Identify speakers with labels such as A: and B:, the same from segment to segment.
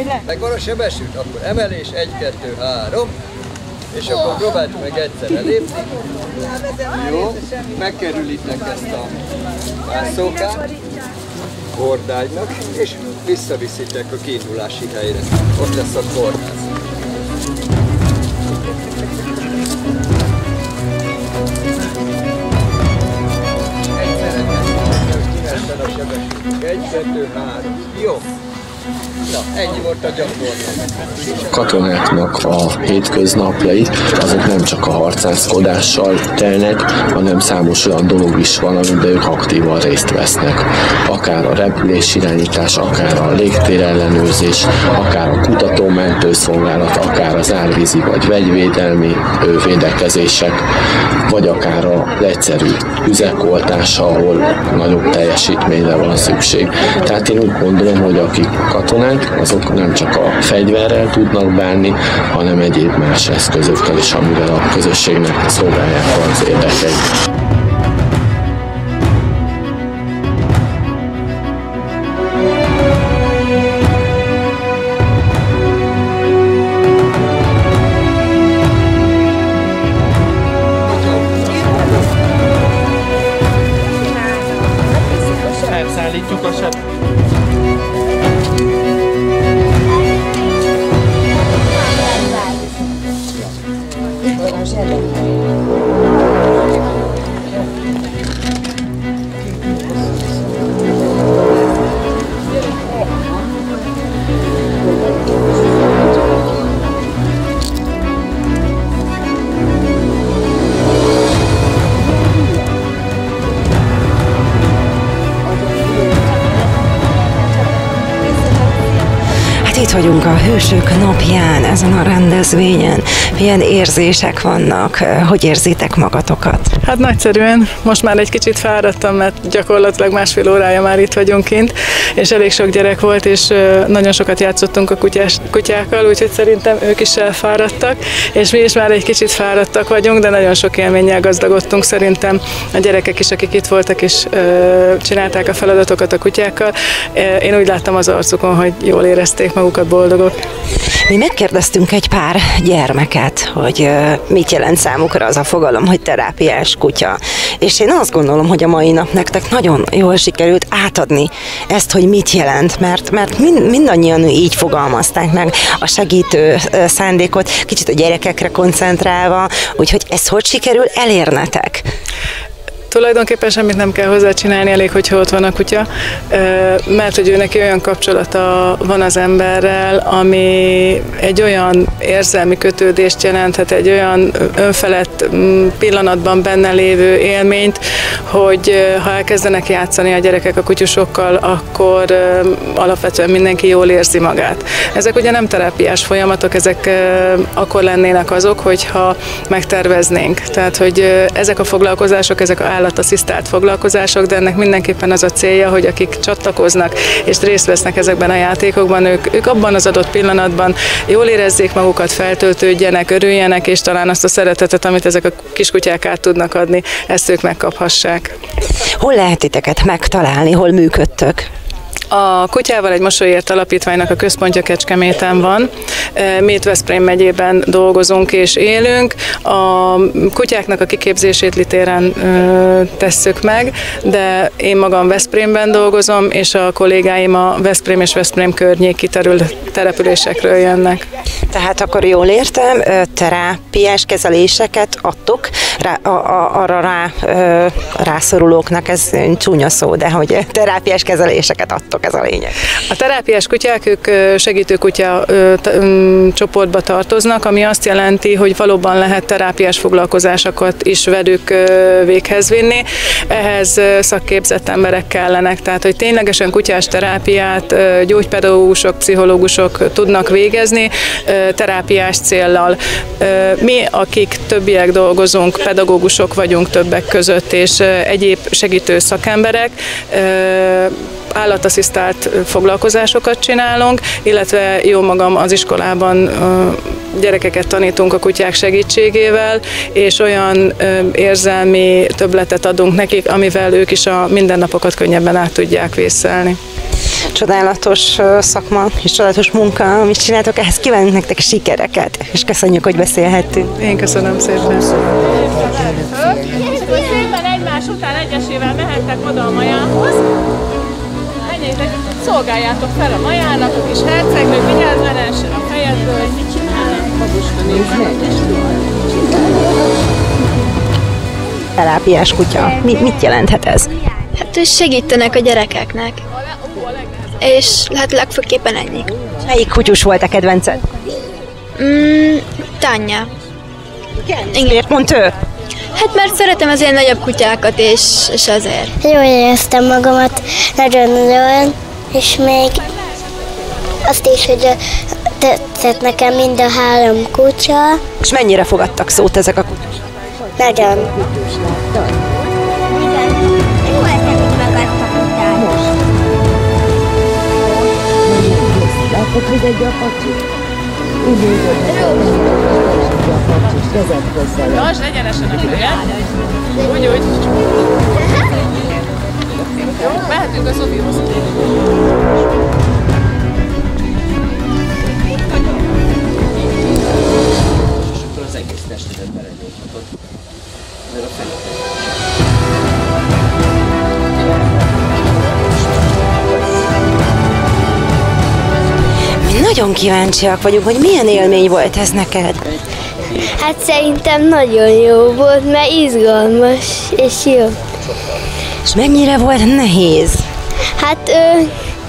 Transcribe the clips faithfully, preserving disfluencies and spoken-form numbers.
A: Megvan a sebesült? Akkor emelés, egy, kettő, három. És akkor próbáld meg egyszerre lépni. Jó, megkerülitek ezt a vászókát, kordágynak, és visszaviszitek a kiindulási helyre. Ott lesz a kordáz. Egyszerre kezdjük, a sebesültünk. Egy, kettő, három. Jó. Na, ennyi volt a gyakorlat.
B: Katonáknak a hétköznapjait azok nem csak a harcászkodással telnek, hanem számos olyan dolog is van, amiben ők aktívan részt vesznek. Akár a repülésirányítás, akár a légtér ellenőrzés, akár a kutató-mentőszolgálat, akár az árvízi vagy vegyvédelmi védekezések, vagy akár az egyszerű üzekoltása, ahol nagyobb teljesítményre van szükség. Tehát én úgy gondolom, hogy akik katonák, azok nem csak a fegyverrel tudnak bánni, hanem egyéb más eszközökkel is, amivel a közösségnek szolgálják az érdekeit.
C: Elszállítjuk a sebet.
D: Itt vagyunk a Hősök napján, ezen a rendezvényen. Milyen érzések vannak? Hogy érzitek magatokat?
C: Hát nagyszerűen. Most már egy kicsit fáradtam, mert gyakorlatilag másfél órája már itt vagyunk kint, és elég sok gyerek volt, és nagyon sokat játszottunk a kutyás, kutyákkal, úgyhogy szerintem ők is elfáradtak, és mi is már egy kicsit fáradtak vagyunk, de nagyon sok élménnyel gazdagodtunk szerintem. A gyerekek is, akik itt voltak, és ö, csinálták a feladatokat a kutyákkal. Én úgy láttam az arcukon, hogy jól érezték magukat, boldogok.
D: Mi megkérdeztünk egy pár gyermeket, hogy mit jelent számukra az a fogalom, hogy terápiás kutya. És én azt gondolom, hogy a mai nap nektek nagyon jól sikerült átadni ezt, hogy mit jelent, mert, mert mind, mindannyian így fogalmazták meg a segítő szándékot, kicsit a gyerekekre koncentrálva, úgyhogy ezt hogy sikerül elérnetek?
C: Tulajdonképpen semmit nem kell hozzá csinálni, elég, hogyha ott van a kutya, mert hogy ő neki olyan kapcsolata van az emberrel, ami egy olyan érzelmi kötődést jelenthet, egy olyan önfelett pillanatban benne lévő élményt, hogy ha elkezdenek játszani a gyerekek a kutyusokkal, akkor alapvetően mindenki jól érzi magát. Ezek ugye nem terápiás folyamatok, ezek akkor lennének azok, hogyha megterveznénk. Tehát, hogy ezek a foglalkozások, ezek a állatasszisztált foglalkozások, de ennek mindenképpen az a célja, hogy akik csatlakoznak és részt vesznek ezekben a játékokban, ők, ők abban az adott pillanatban jól érezzék magukat, feltöltődjenek, örüljenek, és talán azt a szeretetet, amit ezek a kiskutyák át tudnak adni, ezt ők megkaphassák.
D: Hol lehet titeket megtalálni, hol működtök?
C: A Kutyával egy Mosolyért Alapítványnak a központja Kecskeméten van. Mi itt Veszprém megyében dolgozunk és élünk. A kutyáknak a kiképzését Litéren tesszük meg, de én magam Veszprémben dolgozom, és a kollégáim a Veszprém és Veszprém környéki településekről jönnek.
D: Tehát akkor jól értem, terápiás kezeléseket adtok rá, a, a, arra rá, rászorulóknak, ez csúnya szó, de hogy terápiás kezeléseket adtok, ez a lényeg.
C: A terápiás kutyák, ők segítőkutya csoportba tartoznak, ami azt jelenti, hogy valóban lehet terápiás foglalkozásokat is velük véghez vinni. Ehhez szakképzett emberek kellenek, tehát hogy ténylegesen kutyás terápiát gyógypedagógusok, pszichológusok tudnak végezni terápiás céllal. Mi, akik többiek dolgozunk, pedagógusok vagyunk többek között, és egyéb segítő szakemberek, állatasszisztált foglalkozásokat csinálunk, illetve jó magam az iskolában gyerekeket tanítunk a kutyák segítségével, és olyan érzelmi többletet adunk nekik, amivel ők is a mindennapokat könnyebben át tudják vészelni.
D: Csodálatos szakma és csodálatos munka, amit csináltok, ehhez kívánunk nektek sikereket, és köszönjük, hogy beszélhettünk.
C: Én köszönöm szépen.
E: Szépen egymás után egyesével mehettek oda a majához. Menjétek, szolgáljátok fel a majának, a kis hercegnők, vigyázz ne lehessen a fejedből, hogy mit csinálnak. Maguska, nézd meg!
D: Terápiás kutya. Mi, mit jelenthet ez?
F: Hát, hogy segítenek a gyerekeknek. És hát legfőképpen ennyi.
D: Melyik kutyus volt a kedvenced?
F: Mm, Tanya.
D: Igen. Miért pont ő?
F: Hát mert szeretem az ilyen nagyobb kutyákat, és, és azért.
G: Jól éreztem magamat, nagyon-nagyon, és még azt is, hogy tetszett nekem mind a három kutya.
D: És mennyire fogadtak szót ezek a kutyusok?
G: Nagyon.
E: Most egyenesen a fejed. Úgy, úgy. Jó, mehetünk a Szofihoz.
A: És akkor az egész testedet belenyújthatod. Mert a fejed.
D: Mi nagyon kíváncsiak vagyunk, hogy milyen élmény volt ez neked.
G: Hát szerintem nagyon jó volt, mert izgalmas és jó.
D: És mennyire volt nehéz?
G: Hát ö,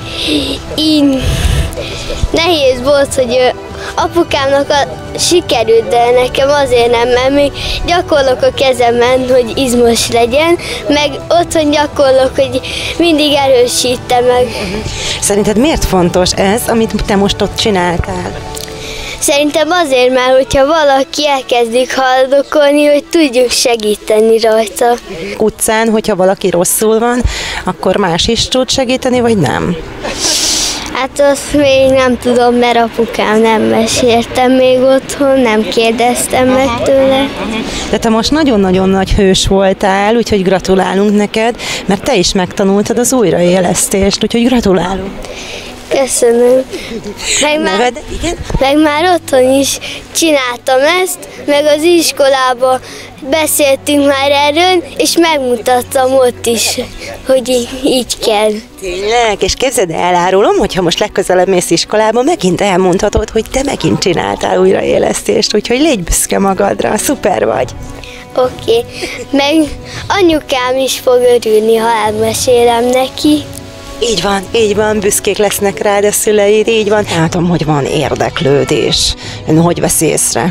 G: így nehéz volt, hogy ö, apukámnak a, sikerült, de nekem azért nem, mert még gyakorlok a kezemen, hogy izmos legyen, meg otthon gyakorlok, hogy mindig erősítem meg.
D: Szerinted miért fontos ez, amit te most ott csináltál?
G: Szerintem azért már, hogyha valaki elkezdik haldokolni, hogy tudjuk segíteni rajta.
D: Utcán, hogyha valaki rosszul van, akkor más is tud segíteni, vagy nem?
G: Hát azt még nem tudom, mert apukám nem meséltem még otthon, nem kérdeztem meg tőle.
D: De te most nagyon-nagyon nagy hős voltál, úgyhogy gratulálunk neked, mert te is megtanultad az újraélesztést, úgyhogy gratulálunk.
G: Köszönöm. Meg már,
D: Neved? Igen?
G: meg már otthon is csináltam ezt, meg az iskolában beszéltünk már erről, és megmutattam ott is, hogy így, így kell.
D: Tényleg? És képzeld, elárulom, hogyha most legközelebb mész iskolába, megint elmondhatod, hogy te megint csináltál újraélesztést, úgyhogy légy büszke magadra, szuper vagy.
G: Oké. Okay. Meg anyukám is fog örülni, ha elmesélem neki.
D: Így van, így van, büszkék lesznek rád a szüleid, így van. Látom, hogy van érdeklődés. Ön hogy veszi észre?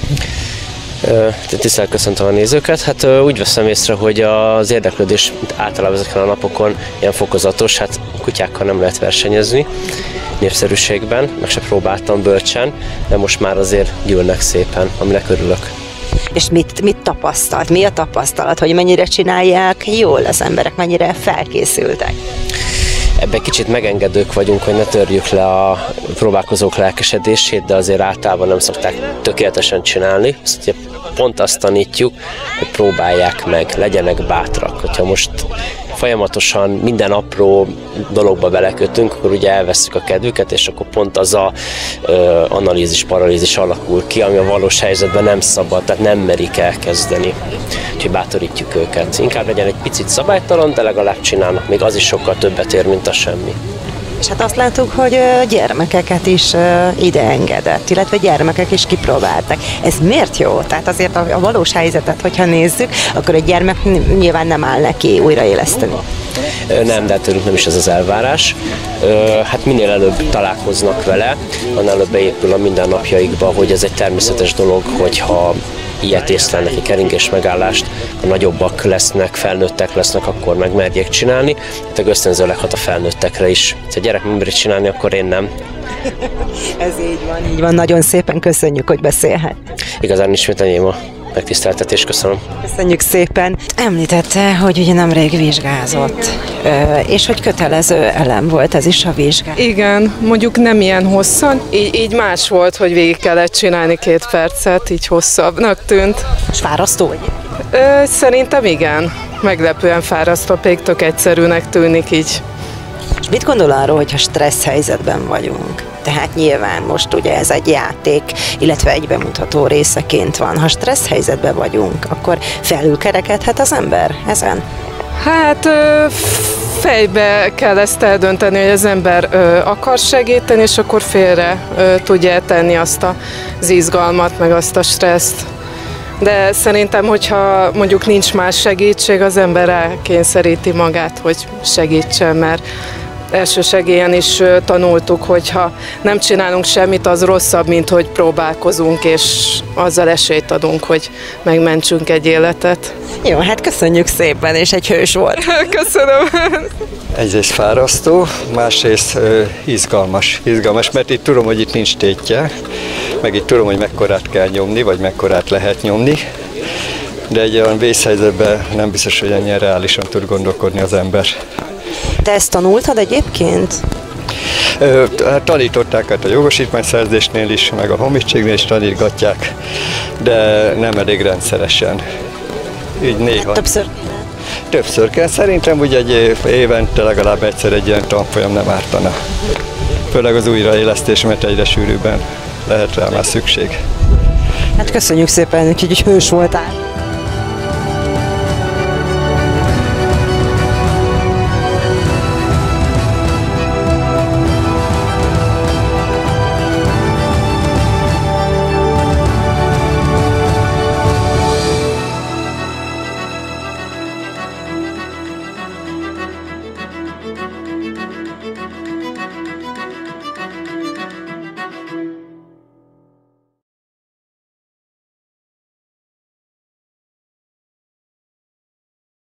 H: Tisztelt köszöntöm a nézőket. Hát úgy veszem észre, hogy az érdeklődés általában ezeken a napokon ilyen fokozatos, hát kutyákkal nem lehet versenyezni népszerűségben, meg se próbáltam bölcsen, de most már azért gyűlnek szépen, aminek örülök.
D: És mit, mit tapasztalt? Mi a tapasztalat, hogy mennyire csinálják jól az emberek, mennyire felkészültek?
H: Ebben kicsit megengedők vagyunk, hogy ne törjük le a próbálkozók lelkesedését, de azért általában nem szokták tökéletesen csinálni. Ezt ugye pont azt tanítjuk, hogy próbálják meg, legyenek bátrak. Hogyha most folyamatosan minden apró dologba belekötünk, akkor ugye elveszük a kedvüket, és akkor pont az a ö, analízis, paralízis alakul ki, ami a valós helyzetben nem szabad, tehát nem merik elkezdeni. Úgyhogy bátorítjuk őket. Inkább legyen egy picit szabálytalan, de legalább csinálnak, még az is sokkal többet ér, mint a semmi.
D: És hát azt láttuk, hogy gyermekeket is ide engedett, illetve gyermekek is kipróbáltak. Ez miért jó? Tehát azért a valós helyzetet, hogyha nézzük, akkor egy gyermek nyilván nem áll neki újraéleszteni.
H: Nem, de tőlünk nem is ez az elvárás. Hát minél előbb találkoznak vele, annál előbb beépül a mindennapjaikba, hogy ez egy természetes dolog, hogyha ilyet észlelnek, egy keringés megállást, a nagyobbak lesznek, felnőttek lesznek, akkor megmerjék csinálni. Tehát ösztönzőleg hat a felnőttekre is. Ha a gyerek megmeri csinálni, akkor én nem.
D: Ez így van, így van. Nagyon szépen köszönjük, hogy beszélhet.
H: Igazán ismét enyém a megtiszteltetés, köszönöm.
D: Köszönjük szépen. Említette, hogy ugye nemrég vizsgázott, és hogy kötelező elem volt ez is a vizsgát.
C: Igen, mondjuk nem ilyen hosszan, így, így más volt, hogy végig kellett csinálni két percet, így hosszabbnak tűnt.
D: És fárasztó vagy?
C: Ö, szerintem igen, meglepően fárasztó, pedig tök egyszerűnek tűnik így.
D: És mit gondol arról, hogyha stressz helyzetben vagyunk? Tehát nyilván most ugye ez egy játék, illetve egy bemutató részeként van. Ha stressz helyzetben vagyunk, akkor felülkerekedhet az ember ezen?
I: Hát fejbe kell ezt eldönteni, hogy az ember akar segíteni, és akkor félre tudja tenni azt az izgalmat, meg azt a stresszt. De szerintem, hogyha mondjuk nincs más segítség, az ember elkényszeríti magát, hogy segítsen, mert elsősegélyen is tanultuk, hogy ha nem csinálunk semmit, az rosszabb, mint hogy próbálkozunk, és azzal esélyt adunk, hogy megmentsünk egy életet.
D: Jó, hát köszönjük szépen, és egy hős volt.
I: Köszönöm.
A: Egyrészt fárasztó, másrészt uh, izgalmas. Izgalmas, mert itt tudom, hogy itt nincs tétje, meg itt tudom, hogy mekkorát kell nyomni, vagy mekkorát lehet nyomni, de egy olyan vészhelyzetben nem biztos, hogy ennyire reálisan tud gondolkodni az ember.
D: Te ezt tanultad egyébként?
A: Tanították hát a jogosítványszerzésnél is, meg a honvédségnél is tanítgatják, de nem elég rendszeresen. Így néha.
D: Többször?
A: Többször kell. Szerintem úgy egy év, évente legalább egyszer egy ilyen tanfolyam nem ártana. Főleg az újraélesztés, mert egyre sűrűbben lehet rá már szükség.
D: Hát köszönjük szépen, úgyhogy hős voltál.